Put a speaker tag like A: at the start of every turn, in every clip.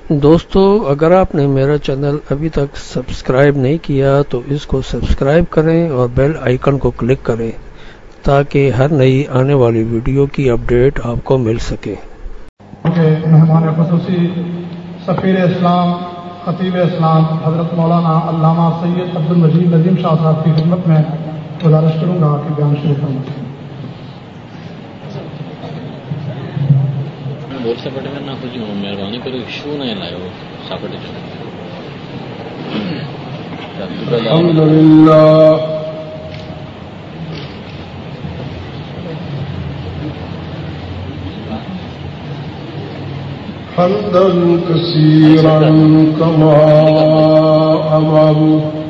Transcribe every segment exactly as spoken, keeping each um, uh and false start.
A: دوستو، اگر آپ نے میرا چینل ابھی تک سبسکرائب نہیں کیا تو اس کو سبسکرائب کریں اور بیل آئیکن کو کلک کریں تاکہ ہر نئی آنے والی ویڈیو کی اپڈیٹ آپ کو مل سکے۔
B: مہمان خصوصی سفیر اسلام خطیب اسلام حضرت مولانا علامہ سید عبدالمجید نظیم شاہ صاحب کی خدمت میں گزارش کروں گا کہ بیان شروع کروں۔
C: بورڈ سپورٹ میں نہ کچھ مہربانی کرو شو نہیں لائے سپورٹ
D: الحمدللہ حمدا كثيرا كما أمر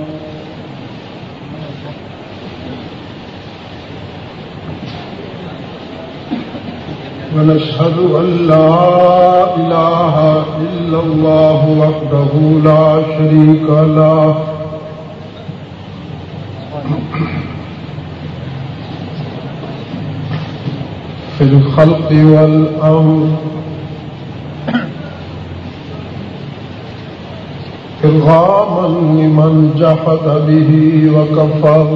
D: ونشهد أن لا إله إلا الله وحده لا شريك له في الخلق والأمر إرغاما لمن جحد به وكفر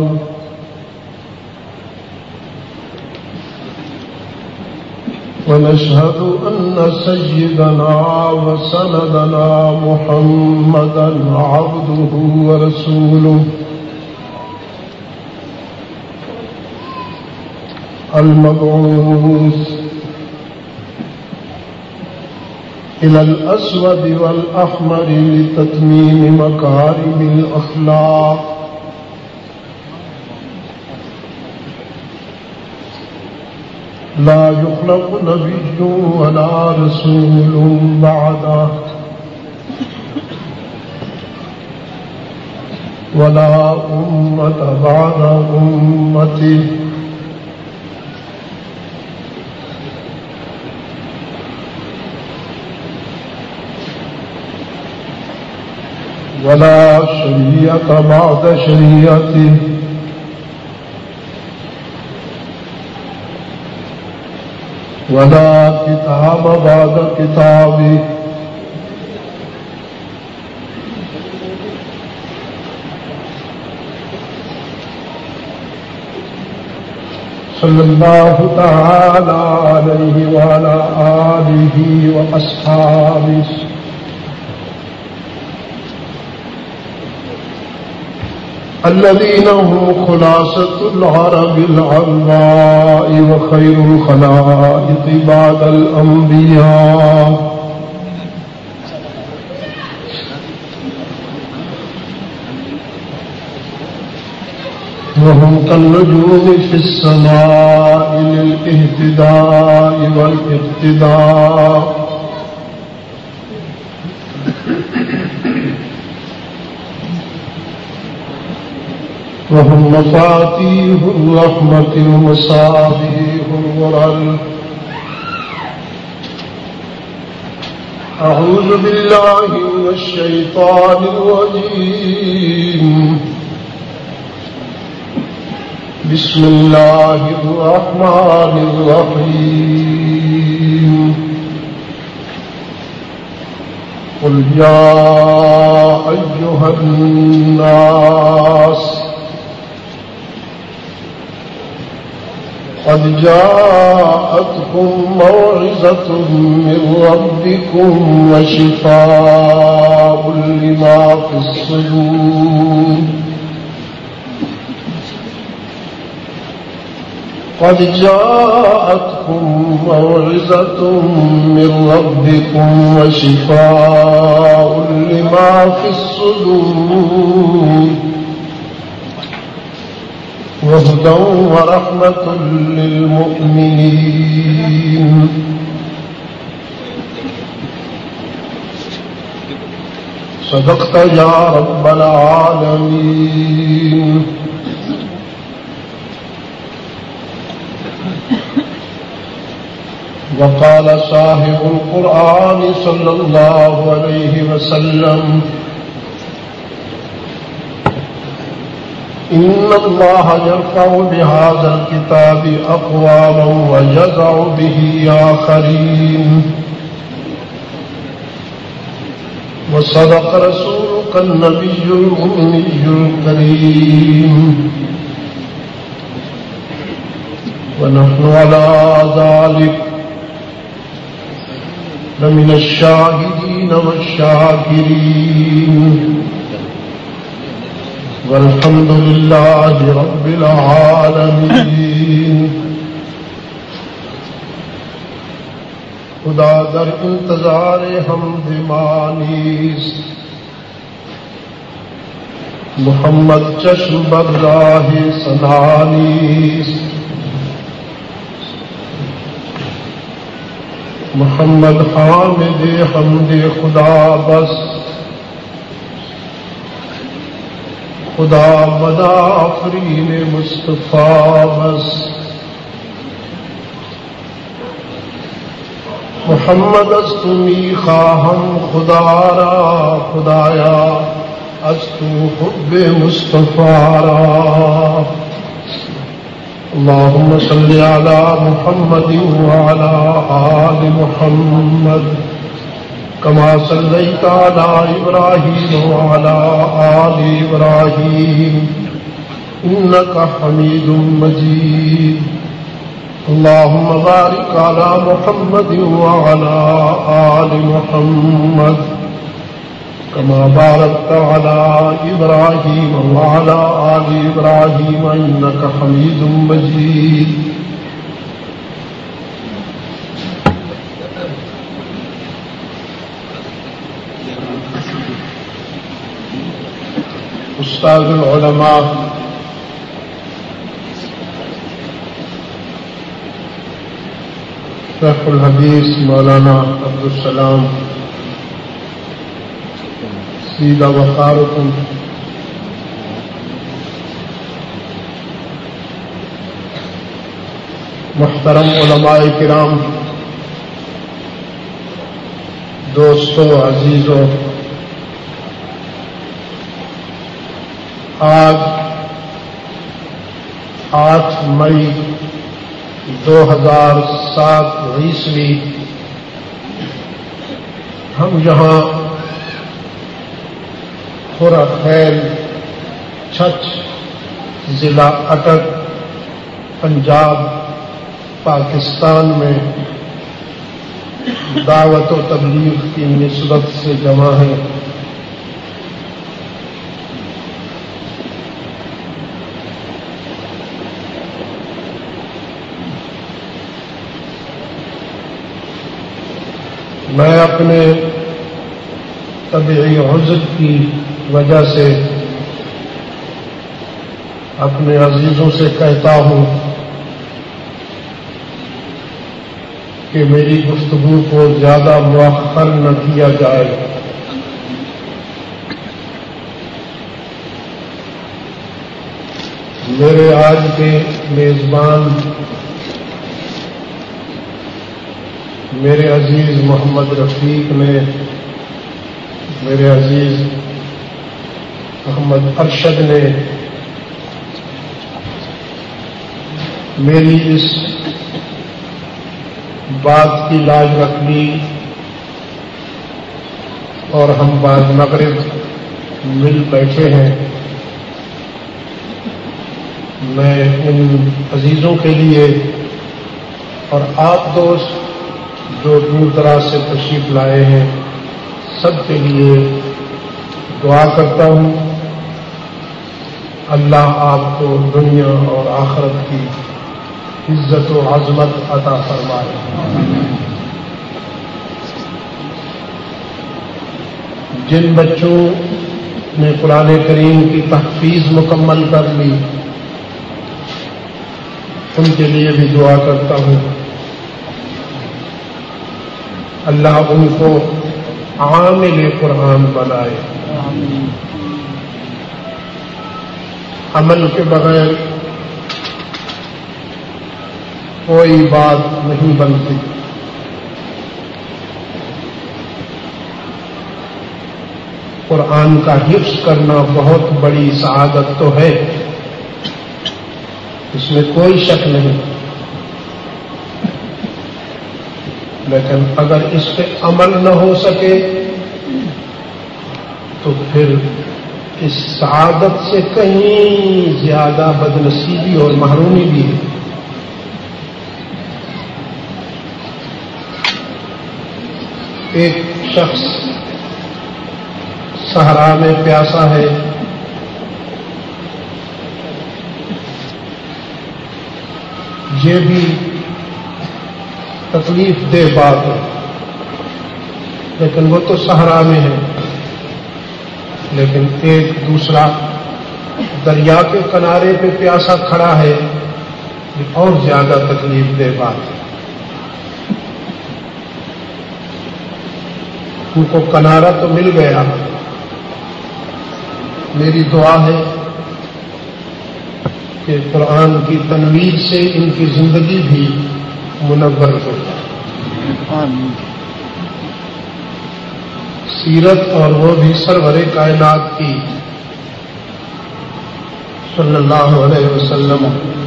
D: ونشهد أن سيدنا وسندنا محمدا عبده ورسوله المبعوث إلى الأسود والأحمر لتتميم مكارم الأخلاق لا يخلق نبي ولا رسول بعده ولا أمة بعد أمته ولا شريعة بعد شريعته ولا كتاب بعد كتابه صلى الله تعالى عليه وعلى آله وأصحابه الذين هم خلاصة العرب العلماء وخير الخلائق بعد الأنبياء وهم كالنجوم في السماء للاهتداء والاقتداء وهم مفاتيح الرحمة ومصابيح الغرر أعوذ بالله من الشيطان الرجيم بسم الله الرحمن الرحيم قل يا أيها الناس قد جاءتكم موعظة من ربكم وشفاء لما في الصدور قد جاءتكم موعظة من ربكم وشفاء لما في الصدور وهدى ورحمة للمؤمنين صدقت يا رب العالمين وقال صاحب القرآن صلى الله عليه وسلم إن الله يرفع بهذا الكتاب أقواما ويضع به آخرين وصدق رسولك النبي الأمي الكريم ونحن على ذلك لمن الشاهدين والشاكرين والحمد لله رب العالمين. خدا در انتظار حمد مانیست، محمد چشم بر راہ سنانیست. محمد حامد حمد خدا بس، خدا مدا آفرین مصطفیٰ بس. محمد از تو می خواهم خدا را، خدایا از تو حب مصطفیٰ را. اللهم صل على محمد وعلى آل محمد كما صليت على إبراهيم وعلى آل إبراهيم إنك حميد مجيد. اللهم بارك على محمد وعلى آل محمد كما باركت على إبراهيم وعلى آل إبراهيم إنك حميد مجيد. استاد العلماء شیخ الحدیث مولانا عبدالسلام سیدہ وقارکم، محترم علماء کرام، دوستو عزیزو، آج آٹھ مئی دو ہزار سات عیسوی ہم یہاں خورا خیل چھچ ضلع اٹک پنجاب پاکستان میں دعوت و تبلیغ کی نسبت سے جمع ہیں. میں اپنے طبعی عذر کی وجہ سے اپنے عزیزوں سے کہتا ہوں کہ میری گفتگو کو زیادہ مؤخر نہ کیا جائے. میرے آج کے میزبان میرے عزیز محمد رفیق نے، میرے عزیز محمد ارشد نے میری اس بات کی لاج رکھ لی اور ہم بعد مغرب مل بیٹھے ہیں. میں ان عزیزوں کے لیے اور آپ دوست جو دور دراز سے تشریف لائے ہیں سب کے لیے دعا کرتا ہوں. اللہ آپ کو دنیا اور آخرت کی عزت و عظمت عطا فرمائے. جن بچوں نے قرآن کریم کی تحفیظ مکمل کر لی ان کے لیے بھی دعا کرتا ہوں. اللہ ان کو عامل قرآن بنائے. عمل کے بغیر کوئی بات نہیں بنتی. قرآن کا حفظ کرنا بہت بڑی سعادت تو ہے، اس میں کوئی شک نہیں، لیکن اگر اس پہ عمل نہ ہو سکے تو پھر اس سعادت سے کہیں زیادہ بدنصیبی اور محرومی بھی ہے۔ ایک شخص صحرا میں پیاسا ہے، یہ بھی تکلیف دہ بات ہے، لیکن وہ تو صحرا میں ہے، لیکن ایک دوسرا دریا کے کنارے پہ پیاسا کھڑا ہے، یہ اور زیادہ تکلیف دہ بات ہے۔ ان کو کنارہ تو مل گیا، میری دعا ہے کہ قرآن کی تنویر سے ان کی زندگی بھی منور ہو جائے۔ سیرت اور وہ بھی سرور کائنات کی صلی اللہ علیہ وسلم۔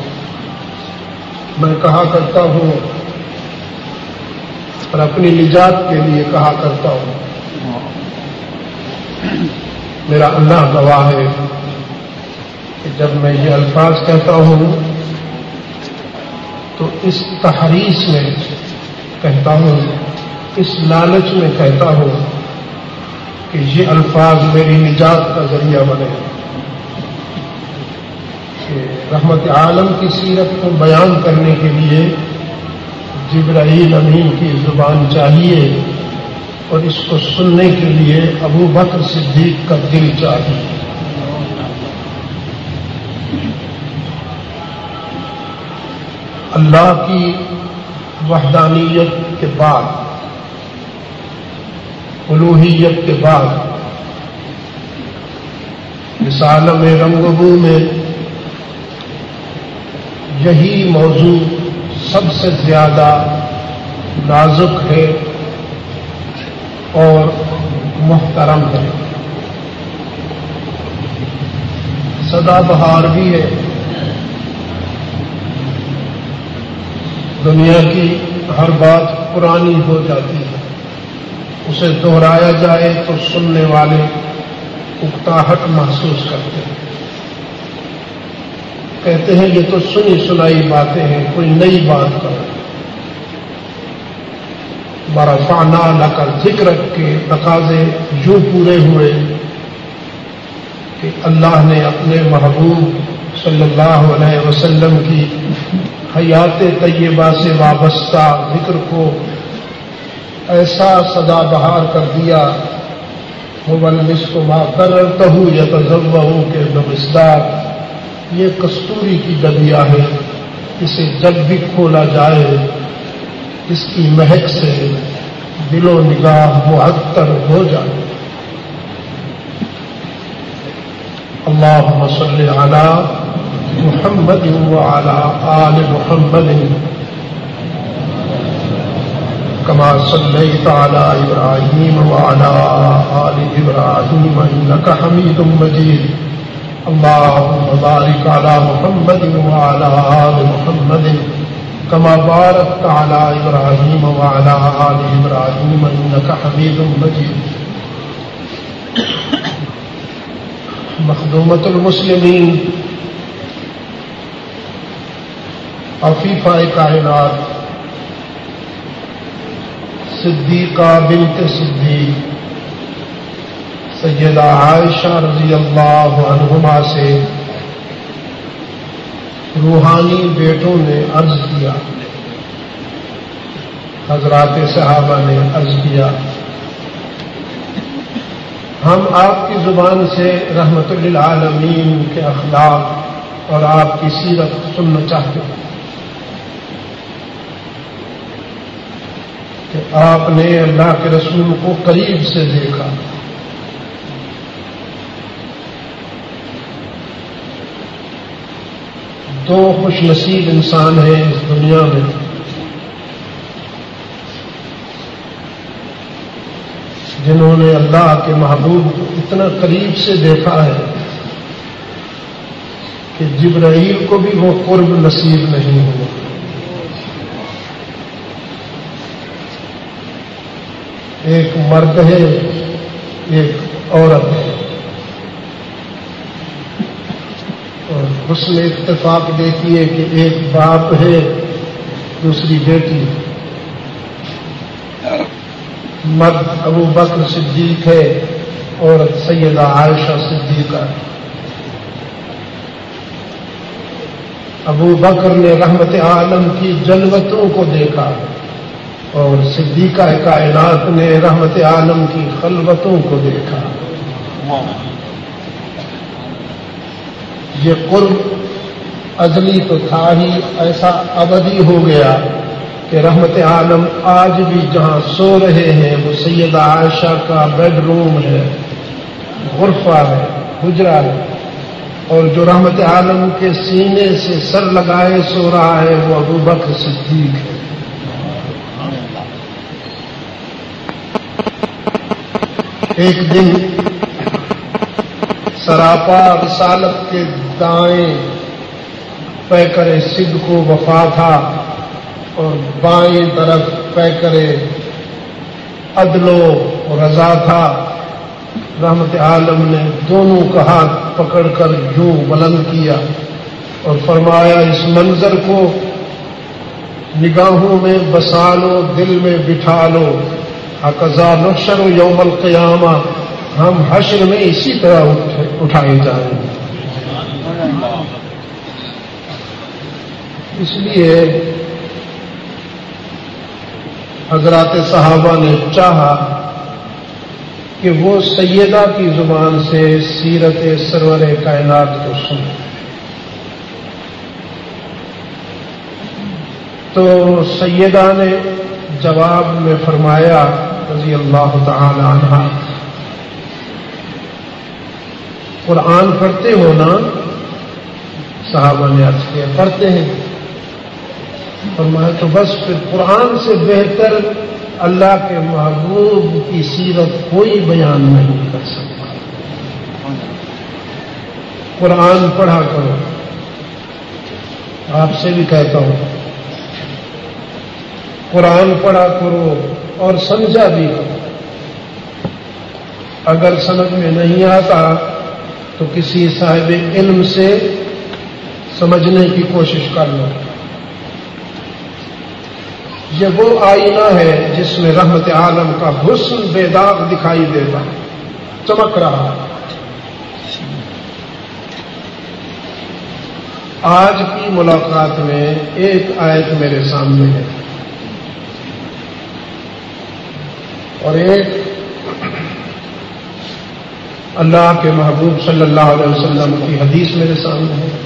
D: میں کہا کرتا ہوں اور اپنی نجات کے لیے کہا کرتا ہوں، میرا اللہ گواہ ہے کہ جب میں یہ الفاظ کہتا ہوں تو اس تحریص میں کہتا ہوں، اس لالچ میں کہتا ہوں کہ یہ الفاظ میری نجات کا ذریعہ بنے، کہ رحمت عالم کی سیرت کو بیان کرنے کے لیے جبرائیل امین کی زبان چاہیے اور اس کو سننے کے لیے ابو بکر صدیق کا دل چاہیے۔ اللہ کی وحدانیت کے بعد، الوہیت کے بعد اس عالم رنگ و بو میں یہی موضوع سب سے زیادہ نازک ہے اور محترم ہے، سدا بہار بھی ہے۔ دنیا کی ہر بات پرانی ہو جاتی ہے، اسے دہرایا جائے تو سننے والے اکتاہٹ محسوس کرتے ہیں، کہتے ہیں یہ تو سنی سنائی باتیں ہیں، کوئی نئی بات کرو۔ برفعنا لک ذکر کے تقاضے یوں پورے ہوئے کہ اللہ نے اپنے محبوب صلی اللہ علیہ وسلم کی حیات طیبہ سے وابستہ ذکر کو ایسا سدا بہار کر دیا، هو المسک ما قررتہ یتذوہ کے بمصداق، یہ کستوری کی ڈبیا ہے، اسے جب بھی کھولا جائے اس کی مہک سے دل و نگاہ معطر ہو جائے۔ اللہم صلی علی محمد وعلی آل محمد کما صلیت علی ابراہیم وعلی آل ابراہیم انک حمید مجید۔ اللہم بارک علی محمد وعلی آل محمد کما بارکت علی ابراہیم وعلی آل ابراہیم انک حمید مجید۔ مخدومۃ المسلمین، عفیفہ کائنات، صدیقہ بنت صدیق سیدہ عائشہ رضی اللہ عنہما سے روحانی بیٹوں نے عرض کیا، حضرات صحابہ نے عرض کیا، ہم آپ کی زبان سے رحمت للعالمین کے اخلاق اور آپ کی سیرت سننا چاہتے ہیں کہ آپ نے اللہ کے رسول کو قریب سے دیکھا، دو خوش نصیب انسان ہیں اس دنیا میں، جنہوں نے اللہ کے محبوب کو اتنا قریب سے دیکھا ہے کہ جبرائیل کو بھی وہ قرب نصیب نہیں ہوا۔ ایک مرد ہے، ایک عورت ہے، حسن اتفاق دیتی ہے کہ ایک باپ ہے دوسری بیٹی، مرد ابو بکر صدیق ہے، عورت سیدہ عائشہ صدیقہ۔ ابو بکر نے رحمت عالم کی جلوتوں کو دیکھا اور صدیقہ کائنات نے رحمت عالم کی خلوتوں کو دیکھا۔ یہ قرب ازلی تو تھا ہی، ایسا ابدی ہو گیا کہ رحمت عالم آج بھی جہاں سو رہے ہیں وہ سیدہ عائشہ کا بیڈ روم ہے، غرفہ ہے، حجرہ ہے، اور جو رحمت عالم کے سینے سے سر لگائے سو رہا ہے وہ ابو بکر صدیق ہے۔ ایک دن سراپا رسالت کے دائیں پیکر صدق و وفا تھا اور بائیں طرف پیکر عدل و رضا تھا۔ رحمت عالم نے دونوں کا ہاتھ پکڑ کر یوں بلند کیا اور فرمایا اس منظر کو نگاہوں میں بسا لو، دل میں بٹھا لو، حقذا نحشر یوم القیامہ، ہم حشر میں اسی طرح اٹھائے جائیں گے۔ اس لیے حضرات صحابہ نے چاہا کہ وہ سیدہ کی زبان سے سیرت سرور کائنات کو سنیں، تو سیدہ نے جواب میں فرمایا رضی اللہ تعالی عنہا، قرآن پڑھتے ہو نا؟ صحابہ نے عرض کیا پڑھتے ہیں۔ فرمایا تو بس پھر قرآن سے بہتر اللہ کے محبوب کی سیرت کوئی بیان نہیں کر سکتا۔ قرآن پڑھا کرو، آپ سے بھی کہتا ہوں قرآن پڑھا کرو اور سمجھا بھی کرو۔ اگر سمجھ میں نہیں آتا تو کسی صاحب علم سے سمجھنے کی کوشش کر لو۔ یہ وہ آئینہ ہے جس میں رحمت عالم کا حسن بے داغ دکھائی دیتا، چمک رہا۔ آج کی ملاقات میں ایک آیت میرے سامنے ہے اور ایک اللہ کے محبوب صلی اللہ علیہ وسلم کی حدیث میرے سامنے ہے۔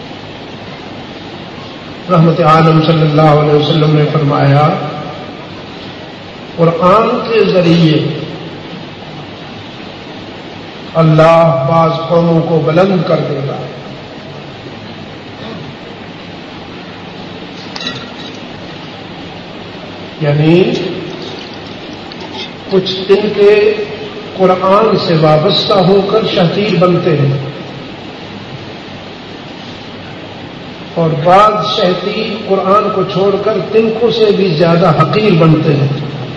D: رحمت عالم صلی اللہ علیہ وسلم نے فرمایا قرآن کے ذریعے اللہ بعض قوموں کو بلند کر دے گا، یعنی کچھ ان کے قرآن سے وابستہ ہو کر شہتیر بنتے ہیں اور بعض شہتیر قرآن کو چھوڑ کر تنکوں سے بھی زیادہ حقیر بنتے ہیں۔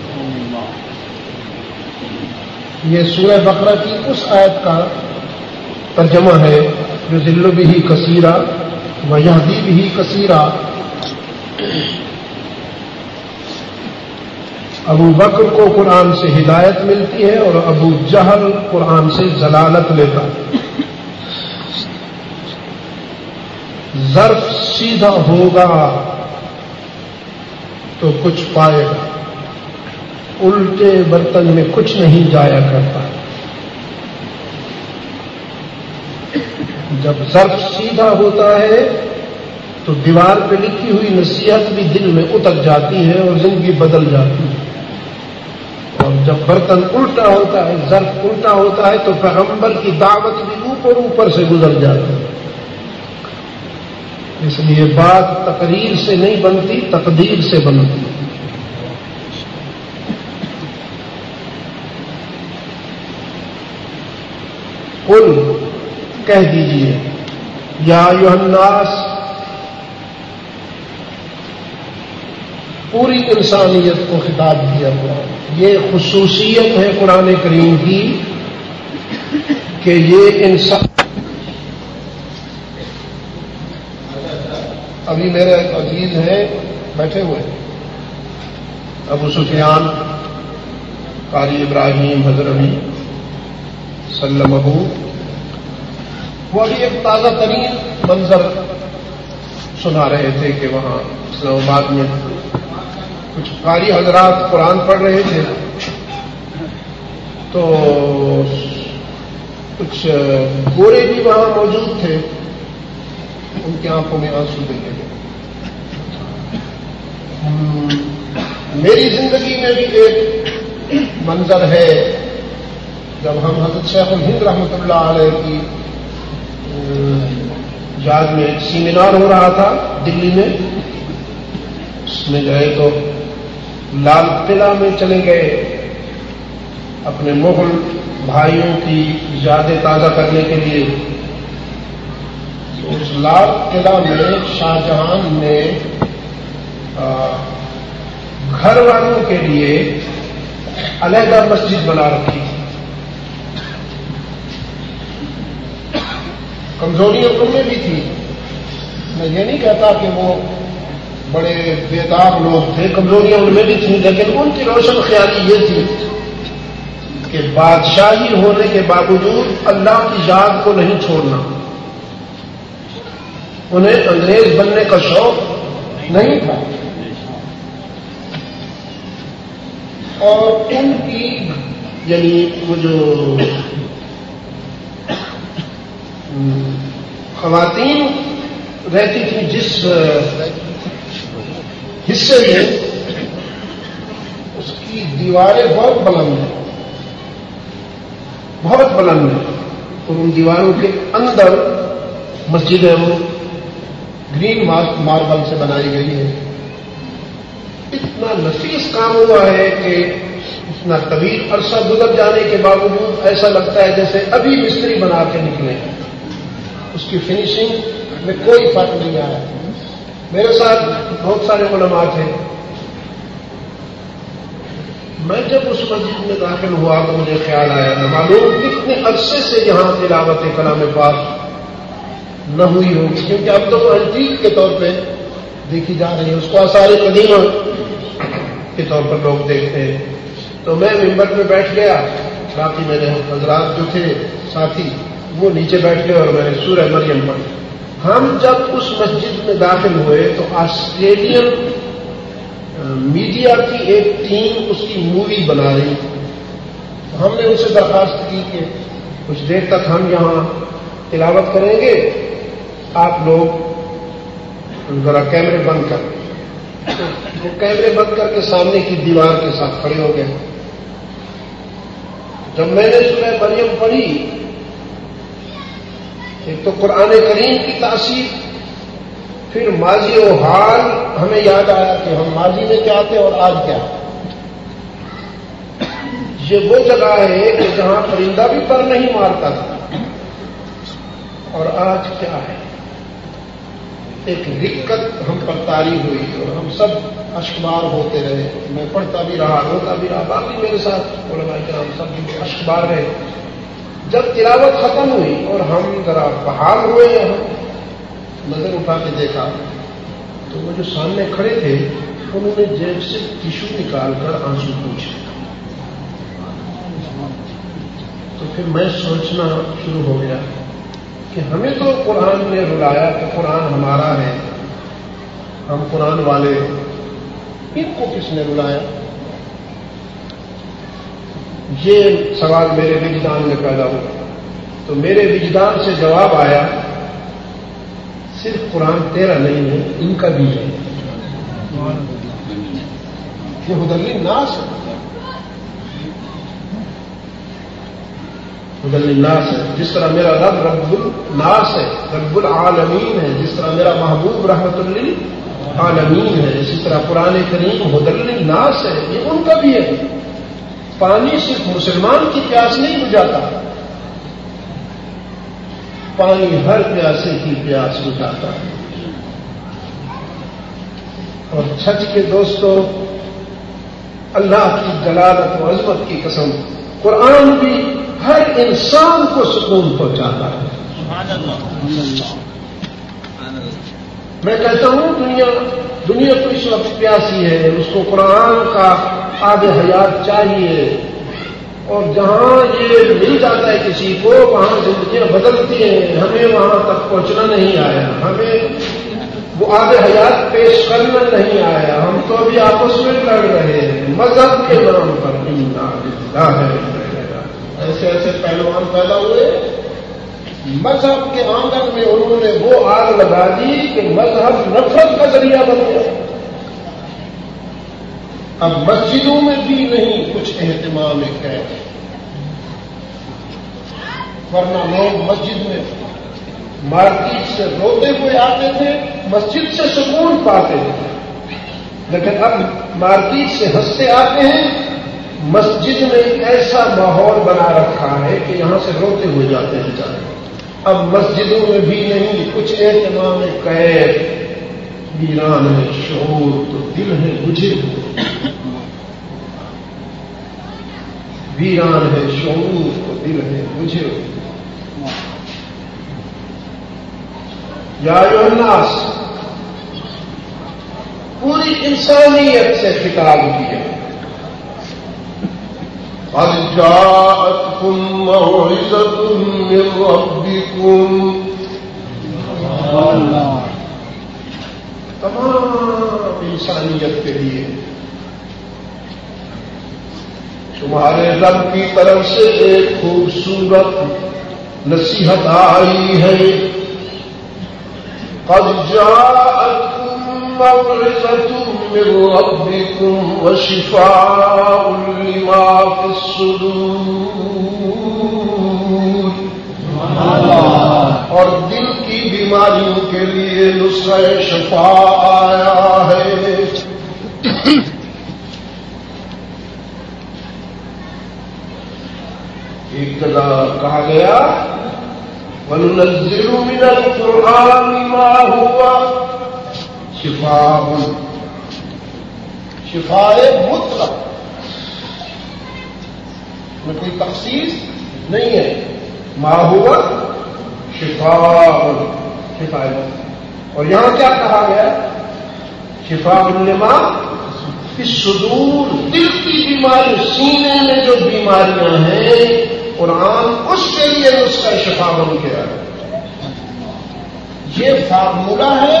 D: یہ سورہ بقرہ کی اس آیت کا ترجمہ ہے جو ذل بھی کثیرہ و یہدی بھی کثیرہ۔ ابو بکر کو قرآن سے ہدایت ملتی ہے اور ابو جہل قرآن سے ضلالت لیتا ہے۔ ظرف سیدھا ہوگا تو کچھ پائے گا، الٹے برتن میں کچھ نہیں جایا کرتا۔ جب ظرف سیدھا ہوتا ہے تو دیوار پہ لکھی ہوئی نصیحت بھی دل میں اتر جاتی ہے اور زندگی بدل جاتی ہے، اور جب برتن الٹا ہوتا ہے، ظرف الٹا ہوتا ہے تو پیغمبر کی دعوت بھی اوپر اوپر سے گزر جاتی ہے۔ اس لیے بات تقریر سے نہیں بنتی، تقدیر سے بنتی۔ قل کہہ دیجئے یا ایھا الناس، پوری انسانیت کو خطاب کیا ہوا۔ یہ خصوصیت ہے قرآن کریم کی کہ یہ انسان ابھی میرے ایک عزیز ہیں بیٹھے ہوئے ہیں ابو سفیان قاری ابراہیم حضرمی سلم ابو، وہ ابھی ایک تازہ ترین منظر سنا رہے تھے کہ وہاں اسلام آباد میں کچھ قاری حضرات قرآن پڑھ رہے تھے تو کچھ گورے بھی وہاں موجود تھے، ان کی آنکھوں میں آنسو دیکھے گئے۔ میری زندگی میں بھی ایک منظر ہے جب ہم حضرت شیخ الہند رحمۃ اللہ علیہ کی یاد میں ایک سیمینار ہو رہا تھا دلی میں، اس میں گئے تو لال قلعہ میں چلے گئے اپنے مغل بھائیوں کی یادیں تازہ کرنے کے لیے۔ تو اس لال قلعہ میں شاہ جہان نے گھر والوں کے لیے علیحدہ مسجد بنا رکھی تھی۔ کمزوریاں ان میں بھی تھی، میں یہ نہیں کہتا کہ وہ بڑے بیدار لوگ تھے، کمزوریاں ان میں بھی تھیں، لیکن ان کی روشن خیالی یہ تھی کہ بادشاہی ہونے کے باوجود اللہ کی یاد کو نہیں چھوڑنا، انہیں انگریز بننے کا شوق نہیں تھا، اور ان کی یعنی وہ جو خواتین رہتی تھیں جس حصے میں، اس کی دیواریں بہت بلند ہیں، بہت بلند ہیں، اور ان دیواروں کے اندر مسجد ہے وہ گرین ماربل سے بنائی گئی ہے۔ اتنا نفیس کام ہوا ہے کہ اتنا طویل عرصہ گزر جانے کے باوجود ایسا لگتا ہے جیسے ابھی مستری بنا کے نکلے ہیں، اس کی فنیشنگ میں کوئی فرق نہیں آیا۔ میرے ساتھ بہت سارے علماء تھے، میں جب اس مسجد میں داخل ہوا تو مجھے خیال آیا نہ معلوم کتنے عرصے سے یہاں تلاوت کلام پاک نہ ہوئی ہوگی، کیونکہ اب تو وہ انٹیک کے طور پہ دیکھی جا رہی ہے، اس کو آثار قدیمہ کے طور پر لوگ دیکھتے ہیں۔ تو میں ممبر پہ بیٹھ گیا، باقی میرے حضرات جو تھے ساتھی وہ نیچے بیٹھ گئے اور میں نے سورہ مریم پڑھی۔ ہم جب اس مسجد میں داخل ہوئے تو آسٹریلین میڈیا کی ایک ٹیم اس کی مووی بنا رہی تھی، ہم نے ان سے درخواست کی کہ کچھ دیر تک ہم یہاں تلاوت کریں گے، آپ لوگ ذرا کیمرے بند کر، وہ کیمرے بند کر کے سامنے کی دیوار کے ساتھ کھڑے ہو گئے۔ جب میں نے سورہ مریم پڑھی، ایک تو قرآن کریم کی تاثیر، پھر ماضی و حال ہمیں یاد آیا کہ ہم ماضی میں کیا تھے اور آج کیا۔ یہ وہ جگہ ہے کہ جہاں پرندہ بھی پر نہیں مارتا تھا، اور آج کیا ہے۔ ایک رکت ہم پر طاری ہوئی اور ہم سب اشکبار ہوتے رہے، میں پڑھتا بھی رہا، روتا بھی رہا، باقی میرے ساتھ علماء کرام سب اشکبار رہے۔ جب تلاوت ختم ہوئی اور ہم ذرا بحال ہوئے، ہم نظر اٹھا کے دیکھا تو وہ جو سامنے کھڑے تھے انہوں نے جیب سے ٹیشو نکال کر آنسو پوچھے۔ تو پھر میں سوچنا شروع ہو گیا کہ ہمیں تو قرآن نے رلایا کہ قرآن ہمارا ہے، ہم قرآن والے، ان کو کس نے رلایا؟ یہ سوال میرے وجدان میں پیدا ہوا، تو میرے وجدان سے جواب آیا صرف قرآن تیرا نہیں ہے، ان کا بھی ہے، یہ ہدی للناس ہے، ہدی للناس ہے۔ جس طرح میرا رب رب الناس ہے، رب العالمین ہے، جس طرح میرا محبوب رحمت للعالمین ہے، اسی طرح قرآن کریم ہدی للناس ہے، یہ ان کا بھی ہے۔ پانی صرف مسلمان کی پیاس نہیں بجھاتا، پانی ہر پیاسے کی پیاس بجھاتا ہے۔ اور چھٹ کے دوستوں، اللہ کی جلالت و عظمت کی قسم، قرآن بھی ہر انسان کو سکون پہنچاتا ہے۔ میں کہتا ہوں دنیا دنیا تو اس وقت پیاسی ہے، اس کو قرآن کا آب حیات چاہیے، اور جہاں یہ مل جاتا ہے کسی کو وہاں زندگیاں بدلتی ہیں. ہمیں وہاں تک پہنچنا نہیں آیا، ہمیں وہ آب حیات پیش کرنا نہیں آیا. ہم تو ابھی آپس میں لڑ رہے ہیں مذہب کے نام پر. ایسے ایسے پہلوان پیدا ہوئے، مذہب کے آنگن میں انہوں نے وہ آگ لگا دی کہ مذہب نفرت کا ذریعہ بن گیا. اب مسجدوں میں بھی نہیں کچھ اہتمام ہے، ورنہ لوگ مسجد میں مارکیٹ سے روتے ہوئے آتے تھے، مسجد سے سکون پاتے تھے. لیکن اب مارکیٹ سے ہنستے آتے ہیں، مسجد میں ایسا ماحول بنا رکھا ہے کہ یہاں سے روتے ہوئے جاتے ہیں جاتے. اب مسجدوں میں بھی نہیں کچھ اہتمام قید. ویران ہے شعور تو دل ہے بجھے ہوئے، ویران ہے شعور تو دل ہے بجھے ہوئے. یا ایھا الناس، پوری انسانیت سے خطاب کیا. قد جاءتكم موعظة من ربكم، تمام انسانیت کے لیے تمہارے رب کی طرف سے ایک خوبصورت نصیحت آئی ہے. قد جاءتكم موعظة من ربكم وشفاء لما في الصدور، اور دل کی بیماریوں کے لیے نسخہ شفا آیا ہے. ایک جگہ کہا گیا وَنُنَزِّلُ مِنَ الْقُرْآنِ مَا هُوَ شِفَاءٌ، شفاء مطلق میں کوئی تخصیص نہیں ہے. ما هو شفاء، شفاء. اور یہاں کیا کہا گیا؟ شفاء لما فی الصدور، دل کی بیماری، سینے میں جو بیماریاں ہیں قرآن اس کے لیے نسخہ شفا بن گیا. یہ فارمولہ ہے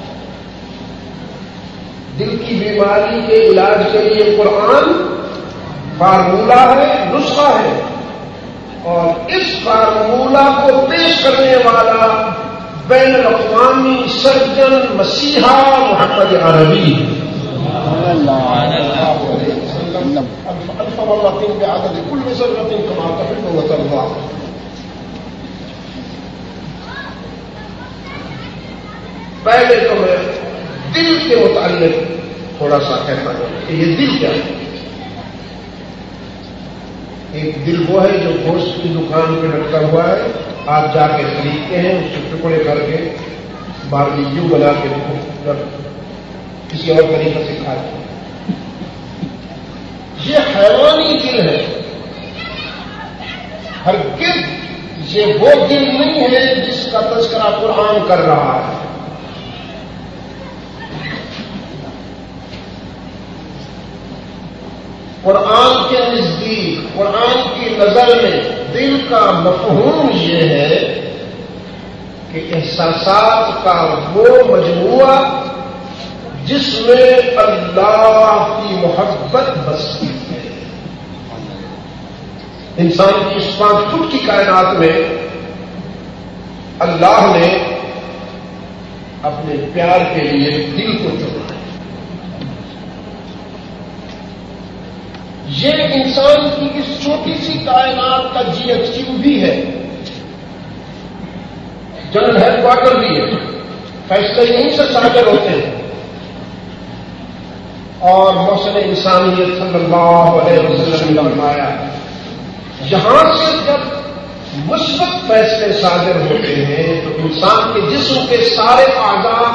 D: دل کی بیماری کے علاج کے لیے. قرآن فارمولہ ہے، نسخہ ہے، اور اس فارمولہ کو پیش کرنے والا بین الاقوامی سرجن مسیحا محمد عربی الف مرة بعدد كل ذرة كما تحب وترضى. پہلے تو میں دل کے متعلق تھوڑا سا کہتا ہوں کہ یہ دل کیا ہے. ایک دل وہ ہے جو گوشت کی دکان پہ لٹکا ہوا ہے، آپ جا کے خریدتے ہیں، اس کے ٹکڑے کر کے باربیکیو بنا کے کسی اور طریقے سے کھاتے ہیں. یہ حیوانی دل ہے. ہرگز یہ وہ دل نہیں ہے جس کا تذکرہ قرآن کر رہا ہے. قرآن کے نزدیک، قرآن کی نظر میں دل کا مفہوم یہ ہے کہ احساسات کا وہ مجموعہ جس میں اللہ کی محبت بستی ہے. انسان کی اس پانچ فٹ کی کائنات میں اللہ نے اپنے پیار کے لیے دل کو چنا ہے. یہ انسان کی اس چھوٹی سی کائنات کا جی ایچ کیو بھی ہے، جنرل ہیڈ کوارٹر بھی ہے. فیصلے یہیں سے صادر ہوتے ہیں. اور محسن انسانیت صلی اللہ علیہ وسلم نے فرمایا یہاں سے جب مثبت فیصلے صادر ہوتے ہیں تو انسان کے جسم کے سارے اعضاء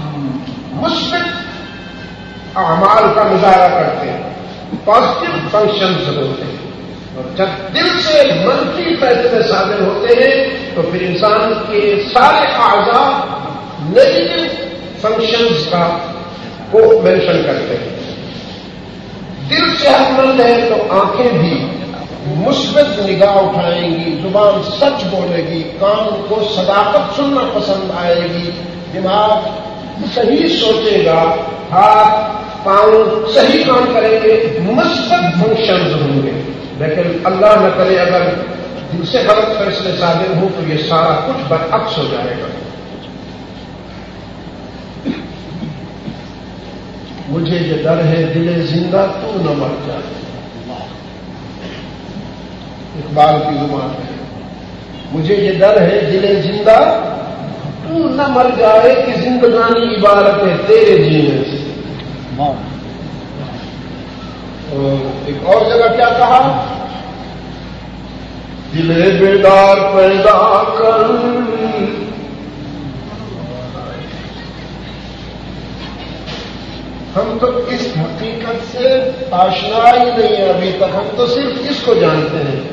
D: مثبت اعمال کا مظاہرہ کرتے ہیں، پازیٹو فنکشنز ہوتے ہیں. اور جب دل سے منفی فیصلے صادر ہوتے ہیں تو پھر انسان کے سارے اعضاء نیگیٹو فنکشنز کا کو مینشن کرتے ہیں. دل صحت مند ہے تو آنکھیں بھی مثبت نگاہ اٹھائیں گی، زبان سچ بولے گی، کان کو صداقت سننا پسند آئے گی، دماغ صحیح سوچے گا، ہاتھ پاؤں صحیح کام کریں گے، مثبت فنکشنز ہوں گے. لیکن اللہ نہ کرے اگر دل سے غلط فیصلے صادر ہوں تو یہ سارا کچھ برعکس ہو جائے گا. مجھے یہ ڈر ہے دل زندہ تو نہ مر جائے. اقبال کی زبان ہے. مجھے یہ ڈر ہے دل زندہ تو نہ مر جائے کہ زندگانی عبارت ہے تیرے جینے سے. اور ایک اور جگہ کیا کہا؟ دل بیدار پیدا کر. ہم تو اس حقیقت سے آشنا ہی نہیں ہے ابھی تک. ہم تو صرف اس کو جانتے ہیں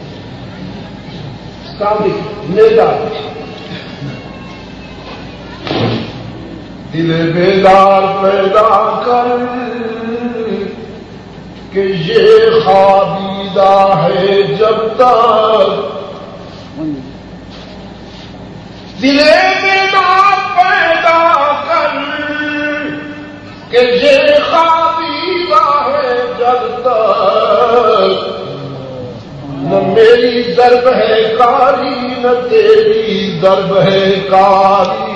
D: سابق نیدا. دل بیدار پیدا کر کہ یہ خوابیدہ ہے جب تک. دل بیدار پیدا کر کہ یہ خوابیدہ ہے جب تک. نہ میری ضرب ہے کاری نہ تیری ضرب ہے کاری.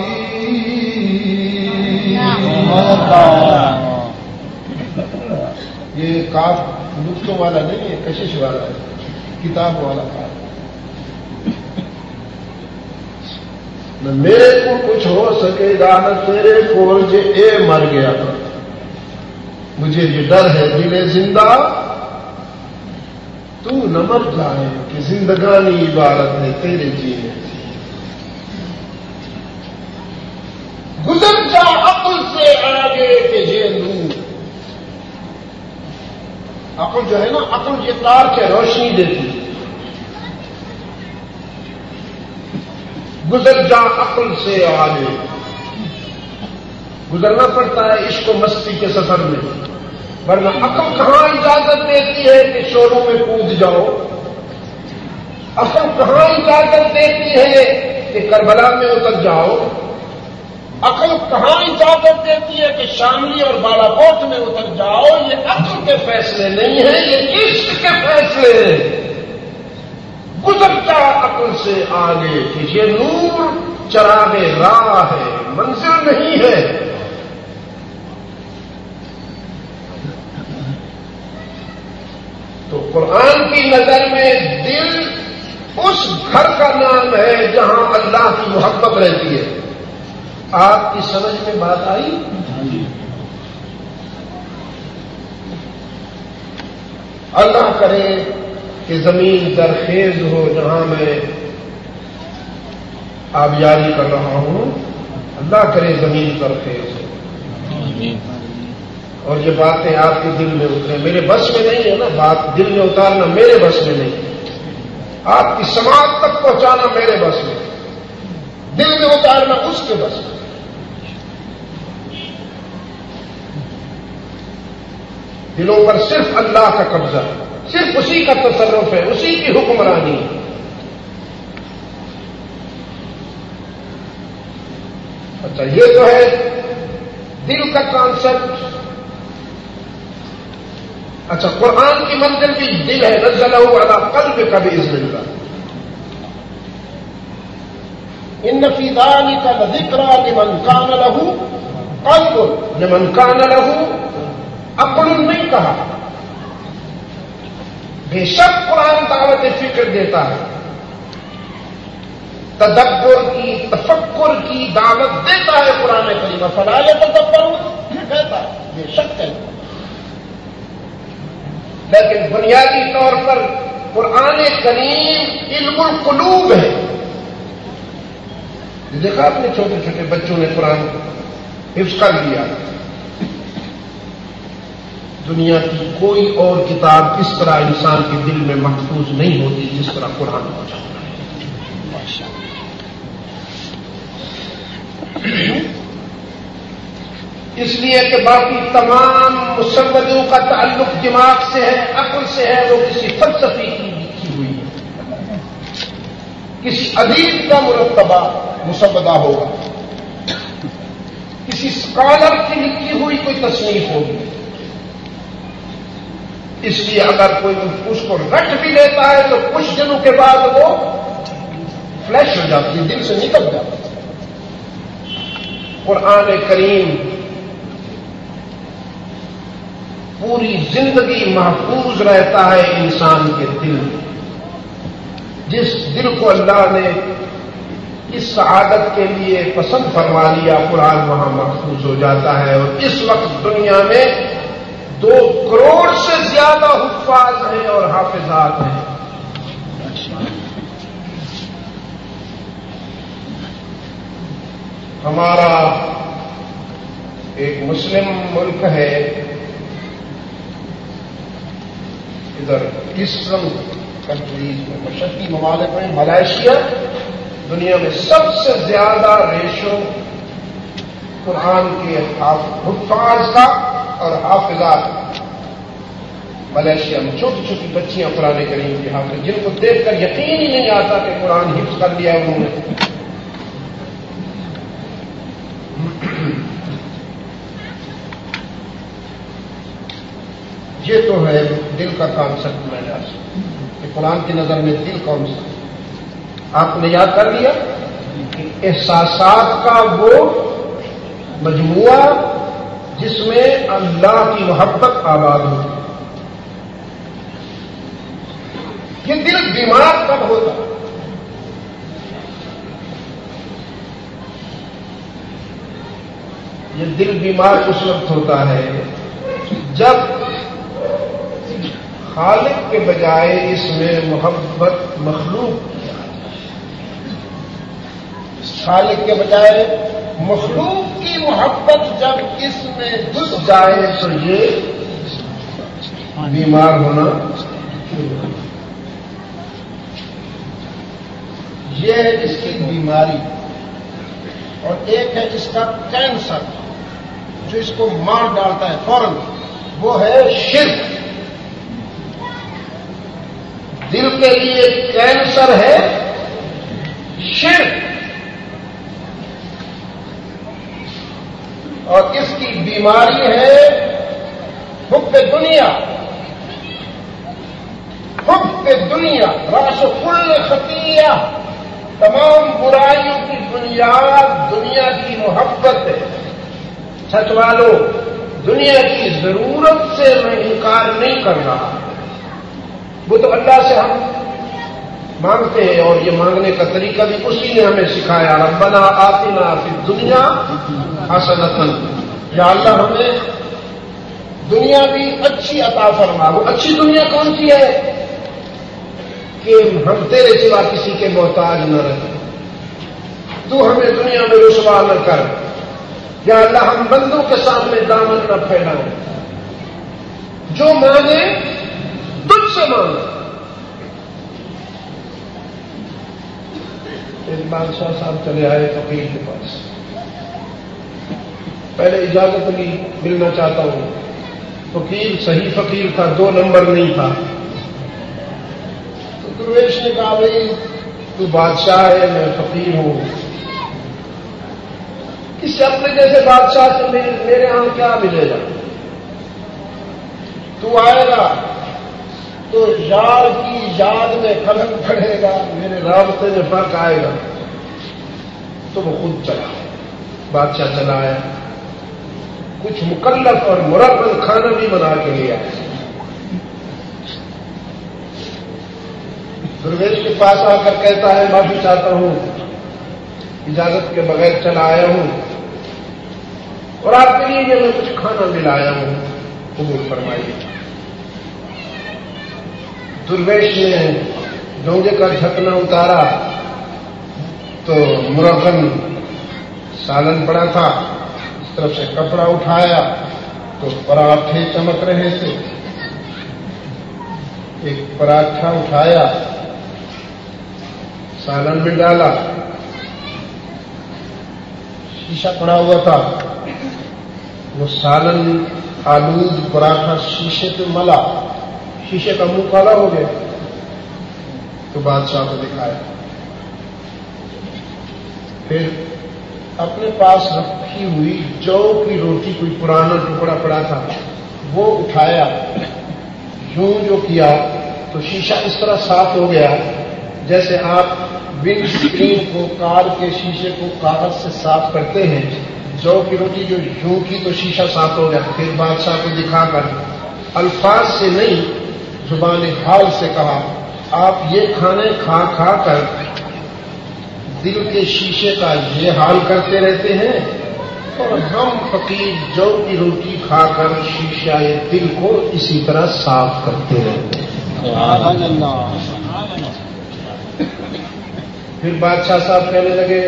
D: یہ کاف نقطوں والا نہیں ہے، کشش والا ہے، کتاب والا کاف. نہ میرے کو کچھ ہو سکے گا نہ تیرے کو. یہ اے مر گیا. مجھے یہ ڈر ہے دل زندہ تو نہ مر جائے کہ زندگانی عبارت ہے تیرے جینے سے. گزر جا عقل سے آگے کہ یہ نور. عقل جو ہے نا، عقل یہ تار کے روشنی دیتی. گزر جا عقل سے آگے. گزرنا پڑتا ہے عشق و مستی کے سفر میں، ورنہ عقل کہاں اجازت دیتی ہے کہ شوروں میں کود جاؤ. عقل کہاں اجازت دیتی ہے کہ کربلا میں اتر جاؤ. عقل کہاں اجازت دیتی ہے کہ شاملی اور بالا کوٹ میں اتر جاؤ. یہ عقل کے فیصلے نہیں ہیں، یہ عشق کے فیصلے ہیں. گزر جا عقل سے آگے کہ یہ نور چراغ راہ ہے، منزل نہیں ہے. تو قرآن کی نظر میں دل اس گھر کا نام ہے جہاں اللہ کی محبت رہتی ہے. آپ کی سمجھ میں بات آئی؟ اللہ کرے کہ زمین زرخیز ہو جہاں میں آبیاری کر رہا ہوں. اللہ کرے زمین زرخیز ہو اور یہ باتیں آپ کے دل میں اترے. میرے بس میں نہیں ہے نا بات دل میں اتارنا، میرے بس میں نہیں. آپ کی سماعت تک پہنچانا میرے بس میں، دل میں اتارنا اس کے بس میں. دلوں پر صرف اللہ کا قبضہ ہے، صرف اسی کا تصرف ہے، اسی کی حکمرانی ہے. اچھا یہ تو ہے دل کا کانسیپٹ. اچھا قرآن کی منزل بھی دل ہے. نزلہ علی قلبک بإذن اللہ. ان فی ذلک لذکریٰ لمن کان لہ قلب لمن کان لہ عقل. نہیں کہا، بے شک قرآن دعوت فکر دیتا ہے، تدبر کی، تفکر کی دعوت دیتا ہے. قرآن کریم فلا یتدبرون کہتا ہے، بے شک کہتا ہے. لیکن بنیادی طور پر قرآن کریم علم القلوب ہے. دیکھا آپ نے چھوٹے چھوٹے بچوں نے قرآن حفظ کر لیا. دنیا کی کوئی اور کتاب اس طرح انسان کے دل میں محفوظ نہیں ہوتی جس طرح قرآن ہو جاتا ہے. اس لیے کہ باقی تمام مسودوں کا تعلق دماغ سے ہے، عقل سے ہے، وہ کسی فلسفی کی لکھی ہوئی ہے، کسی ادیب کا مرتبہ مسودہ ہوگا، کسی اسکالر کی لکھی ہوئی کوئی تصنیف ہوگی۔ اس لیے اگر کوئی اس کو رٹ بھی لیتا ہے تو کچھ دنوں کے بعد وہ فلیش ہو جاتی ہے، دل سے نکل جاتی ہے۔ قرآن کریم پوری زندگی محفوظ رہتا ہے انسان کے دل میں۔ جس دل کو اللہ نے اس سعادت کے لیے پسند فرما لیا، قرآن وہاں محفوظ ہو جاتا ہے۔ اور اس وقت دنیا میں دو کروڑ سے زیادہ حفاظ ہیں اور حافظات ہیں۔ ہمارا ایک مسلم ملک ہے، ادھر ایسٹرن کنٹریز میں مشرقی ممالک میں ملائیشیا دنیا میں سب سے زیادہ ریشو قرآن کے حفاظ کا اور حافظات۔ ملائیشیا میں چھوٹی چھوٹی بچیاں قرآن کریم کے حافظ، جن کو دیکھ کر یقین ہی نہیں آتا کہ قرآن حفظ کر لیا انہوں نے۔ یہ تو ہے دل کا کانسیپٹ میں جا سکتا کہ قرآن کی نظر میں دل کون سا۔ آپ نے یاد کر لیا کہ احساسات کا وہ مجموعہ جس میں اللہ کی محبت آباد ہوتی۔ یہ دل بیمار کب ہوتا؟ یہ دل بیمار اس وقت ہوتا ہے جب خالق کے بجائے اس میں محبت مخلوق، خالق کے بجائے مخلوق کی محبت جب اس میں گھس جائے تو یہ بیمار ہونا شروع ہو۔ یہ ہے اس کی بیماری، اور ایک ہے اس کا کینسر جو اس کو مار ڈالتا ہے فوراً، وہ ہے شرک۔ دل کے لیے کینسر ہے شرک، اور اس کی بیماری ہے حب دنیا۔ حب دنیا راس کل خطیہ، تمام برائیوں کی بنیاد دنیا کی محبت ہے۔ سچ والو، دنیا کی ضرورت سے میں انکار نہیں کر رہا، وہ تو اللہ سے ہم مانگتے ہیں، اور یہ مانگنے کا طریقہ بھی اسی نے ہمیں سکھایا۔ ربنا آتنا فی الدنیا حسنۃ، یا اللہ ہمیں دنیا بھی اچھی عطا فرما۔ وہ اچھی دنیا کون سی ہے؟ کہ ہم تیرے سوا کسی کے محتاج نہ رہیں، تو ہمیں دنیا میں رسوا نہ کر، یا اللہ ہم بندوں کے سامنے دامن نہ پھیلائیں، جو مانگے تجھ سے مانگے۔ ایک بادشاہ صاحب چلے آئے فقیر کے پاس، پہلے اجازت لی، ملنا چاہتا ہوں۔ فقیر صحیح فقیر تھا، دو نمبر نہیں تھا۔ تو درویش نے کہا بھائی تو بادشاہ ہے، میں فقیر ہوں، اس سے اپنے جیسے بادشاہ سے میرے ہاں کیا ملے گا؟ تو آئے گا تو یار کی یاد میں قلم پڑے گا، میرے رابطے میں فرق آئے گا۔ تو وہ خود چلا، بادشاہ چلا آیا، کچھ مکلف اور مربل کھانا بھی بنا کے لیا۔ درویش کے پاس آ کر کہتا ہے معافی چاہتا ہوں، اجازت کے بغیر چلا آیا ہوں، اور آپ کے لیے میں کچھ کھانا بھی لایا ہوں، قبول فرمائیے۔ درویش نے ڈونگے کا ڈھکنا اتارا تو مرغن سالن پڑا تھا، اس طرف سے کپڑا اٹھایا تو پراٹھے چمک رہے تھے، ایک پراٹھا اٹھایا، سالن میں ڈالا، شیشہ پڑا ہوا تھا، وہ سالن آلود پراٹھا شیشے پہ ملا، شیشے کا منہ کالا ہو گیا تو بادشاہ کو دکھایا، پھر اپنے پاس رکھی ہوئی جو کی روٹی کوئی پرانا ٹکڑا پڑا تھا وہ اٹھایا، یوں جو کیا تو شیشہ اس طرح صاف ہو گیا جیسے آپ ونڈ اسکرین کو کار کے شیشے کو کاغذ سے صاف کرتے ہیں، جو کی روٹی جو یوں کی تو شیشہ صاف ہو گیا۔ پھر بادشاہ کو دکھا کر الفاظ سے نہیں زبان حال سے کہا، آپ یہ کھانے کھا کھا کر دل کے شیشے کا یہ حال کرتے رہتے ہیں اور ہم فقیر جو کی روٹی کھا کر شیشہ دل کو اسی طرح صاف کرتے رہتے ہیں۔ پھر بادشاہ صاحب کہنے لگے،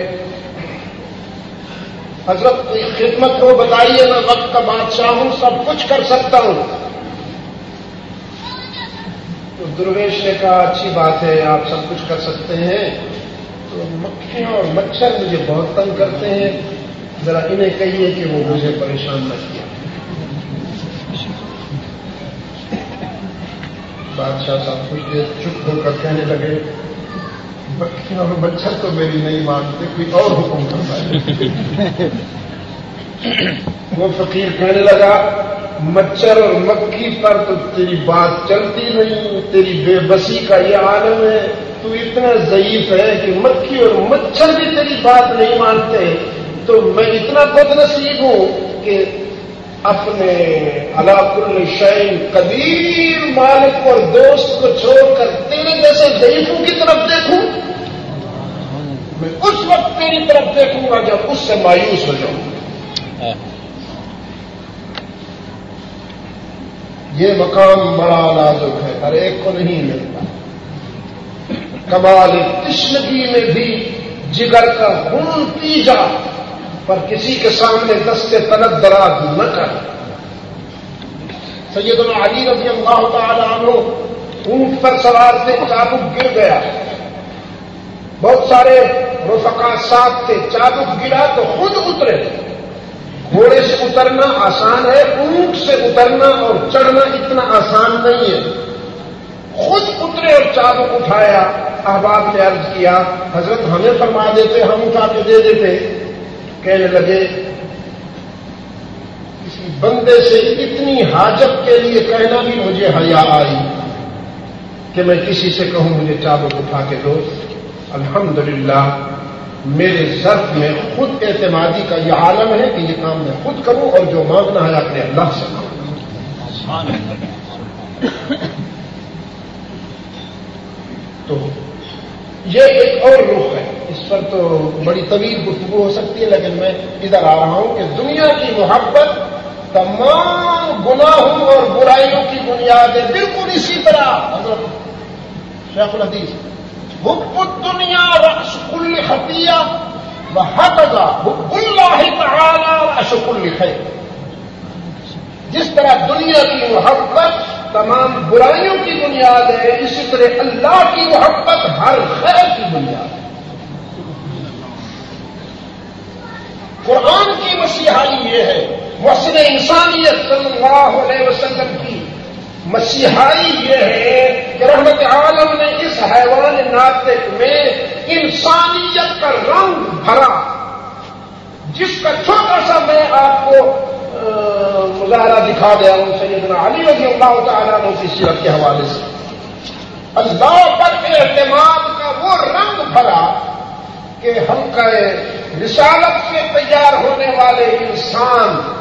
D: حضرت کوئی خدمت ہو بتائیے، میں وقت کا بادشاہ ہوں، سب کچھ کر سکتا ہوں۔ تو درویش نے کہا اچھی بات ہے، آپ سب کچھ کر سکتے ہیں، تو مکھیاں اور مچھر مجھے بہت تنگ کرتے ہیں، ذرا انہیں کہیے کہ وہ مجھے پریشان نہ کیا۔ بادشاہ صاحب کچھ دیر چپ ہو کر کہنے لگے، مکھیاں اور مچھر تو میری نہیں مانتے، کوئی اور حکم کرتا ہے۔ وہ فقیر کہنے لگا، مچھر اور مکھی پر تو تیری بات چلتی نہیں، تیری بے بسی کا یہ عالم ہے، تو اتنا ضعیف ہے کہ مکھی اور مچھر بھی تیری بات نہیں مانتے، تو میں اتنا بد نصیب ہوں کہ اپنے علی کل شیء قدیر مالک اور دوست کو چھوڑ کر تیرے جیسے ضعیفوں کی طرف دیکھوں، میں اس وقت تیری طرف دیکھوں گا جب اس سے مایوس ہو جاؤں۔ یہ مقام بڑا نازک ہے، ہر ایک کو نہیں ملتا۔ کمال تشنگی میں بھی جگر کا خون پی جا، پر کسی کے سامنے دستے طلب دراز نہ کر۔ سیدنا علی رضی اللہ تعالی عنہ اونٹ پر سوار تھے، چابک گر گیا، بہت سارے رفقا ساتھ تھے، چابک گرا تو خود اترے۔ گھوڑے سے اترنا آسان ہے، اونٹ سے اترنا اور چڑھنا اتنا آسان نہیں ہے۔ خود اترے اور چابک اٹھایا۔ احباب نے عرض کیا، حضرت ہمیں فرما دیتے، ہم اٹھا کے دے دیتے۔ کہنے لگے، کسی بندے سے اتنی حاجت کے لیے کہنا بھی مجھے حیا آئی کہ میں کسی سے کہوں مجھے چابک اٹھا کے دو۔ الحمدللہ میرے ظرف میں خود اعتمادی کا یہ عالم ہے کہ یہ کام میں خود کروں، اور جو مانگنا ہے اپنے اللہ سے مانگوں۔ تو یہ ایک اور رخ ہے، اس پر تو بڑی طویل گفتگو ہو سکتی ہے، لیکن میں ادھر آ رہا ہوں کہ دنیا کی محبت تمام گناہوں اور برائیوں کی بنیاد ہے۔ بالکل اسی طرح حضرت شیخ الحدیث، حب الدنیا رأس کل خطیہ وہکذا حب اللہ تعالی رأس کل خیر۔ جس طرح دنیا کی محبت تمام برائیوں کی بنیاد ہے، اسی طرح اللہ کی محبت ہر خیر کی بنیاد ہے۔ قرآن کی مسیحائی یہ ہے، محسن انسانیت صلی اللہ علیہ وسلم کی مسیحائی یہ ہے کہ رحمت عالم نے اس حیوان ناطق میں انسانیت کا رنگ بھرا، جس کا چھوٹا سا میں آپ کو مظاہرہ دکھا دیا ہوں سیدنا علی رضی اللہ تعالیٰ عنہ کی سیرت کے حوالے سے۔ اللہ پر اعتماد کا وہ رنگ بھرا کہ حلقہ رسالت سے تیار ہونے والے انسان